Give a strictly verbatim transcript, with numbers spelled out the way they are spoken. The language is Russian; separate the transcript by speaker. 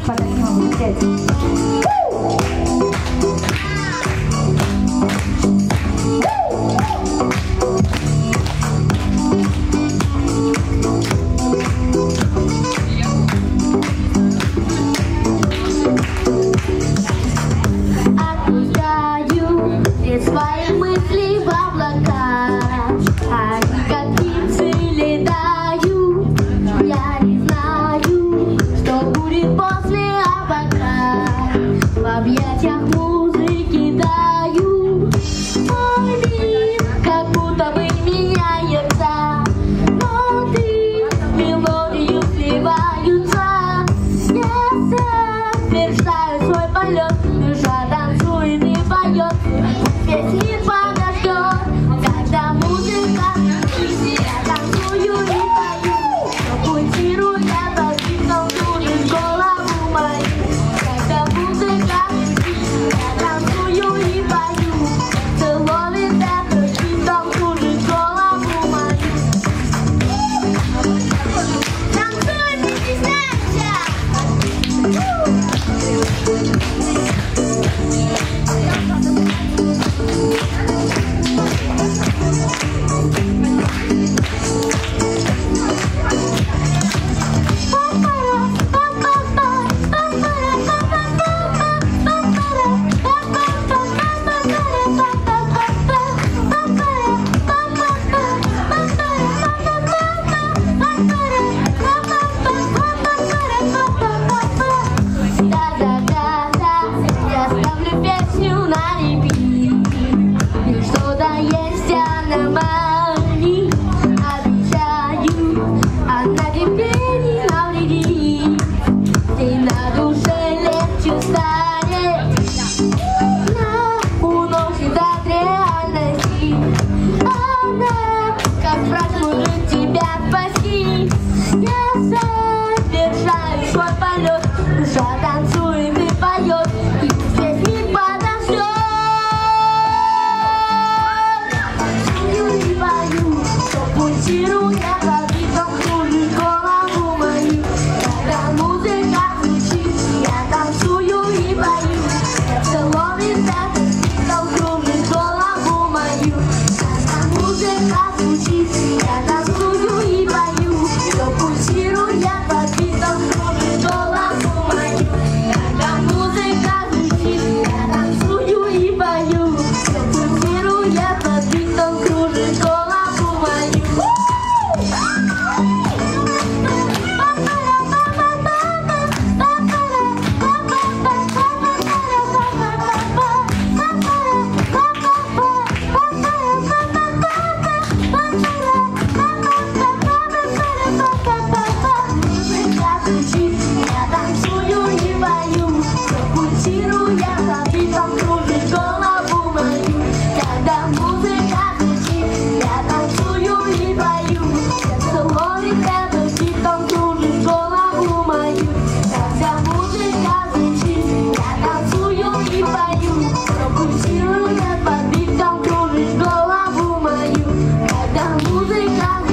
Speaker 1: Подари маму дяде.
Speaker 2: Отпускаю все свои мысли в облака. Они как птицы летают. Я не знаю, что будет после, а пока в объятиях музыки таю. Мой мир как будто бы меняется, ноты в мелодию сливаются. Я совершаю свой полет, душа танцует и поет, песни подождет, когда музыка звучит, я танцую и пою, пульсируя под ритмом кружит голову мою. Когда музыка звучит, я танцую и пою, целует этот ритм кружит голову мою. Танцуй, не стесняйся! Душа танцует и поет, и песни подождет. Танцую и пою, что пульсируя под ритмом кружит голову мою. Когда музыка звучит, я танцую и пою, я целует этот ритм кружит голову мою. Когда музыка звучит, я танцую и пою, что пульсируя под ритмом кружит голову мою. Когда музыка звучит, я танцую и пою, что пульсируя под ритмом кружит голову мою. Я танцую и пою, что пульсируя под ритмом кружит голову мою. Когда музыка звучит, я танцую и пою, я целует этот ритм кружит голову мою. Когда музыка звучит, я танцую и пою, что пульсируя под ритм кружит голову мою. Когда музыка